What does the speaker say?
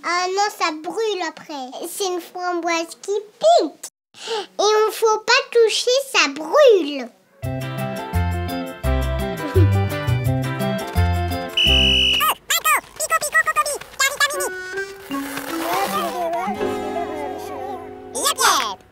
Ah non, ça brûle après. C'est une framboise qui pique. Et on faut pas toucher, ça brûle. Yep, yep.